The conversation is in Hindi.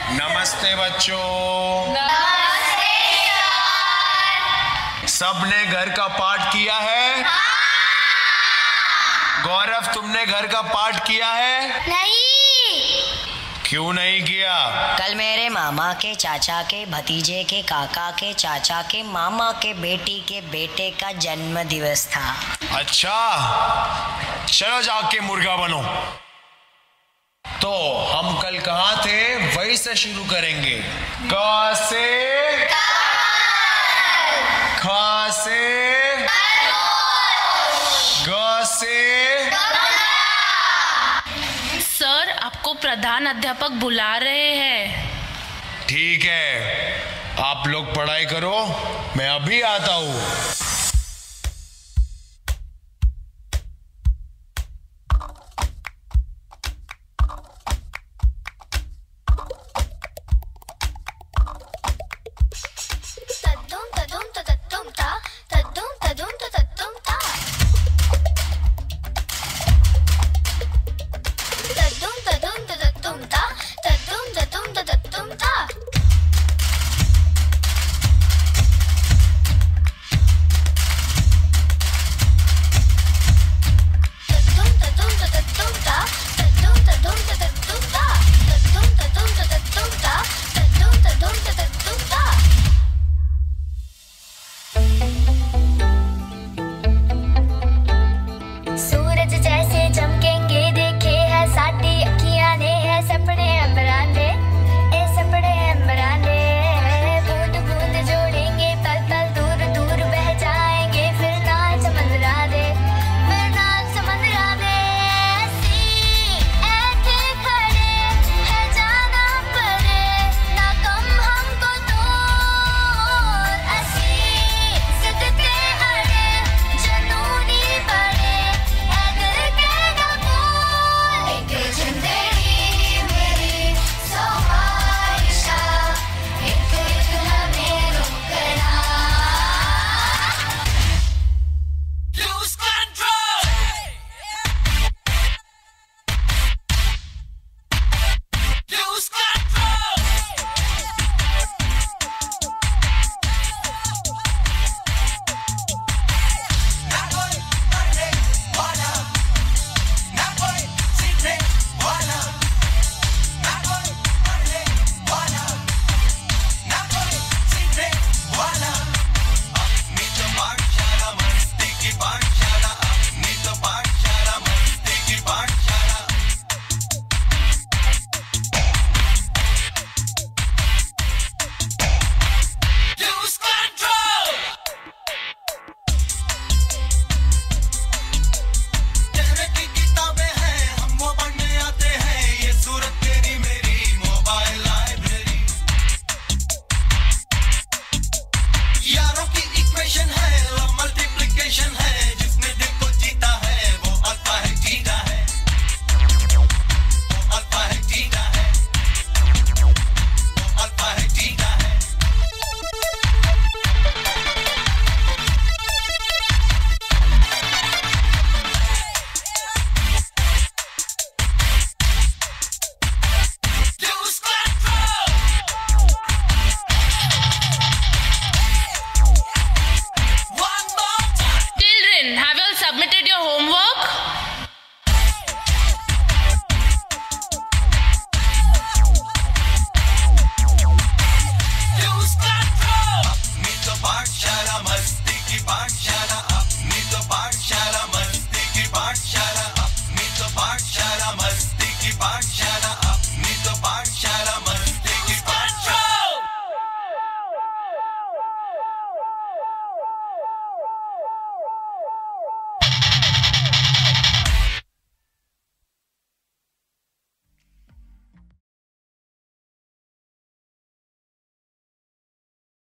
नमस्ते बच्चों। नमस्ते सर। सबने घर का पाठ किया है? हाँ। गौरव, तुमने घर का पाठ किया है? नहीं। क्यों नहीं किया? कल मेरे मामा के चाचा के भतीजे के काका के चाचा के मामा के बेटी के बेटे का जन्म दिवस था। अच्छा, चलो जाके मुर्गा बनो। तो हम कल कहाँ थे वही से शुरू करेंगे। क से, ख से, ग से। सर, आपको प्रधान अध्यापक बुला रहे हैं। ठीक है, आप लोग पढ़ाई करो, मैं अभी आता हूँ।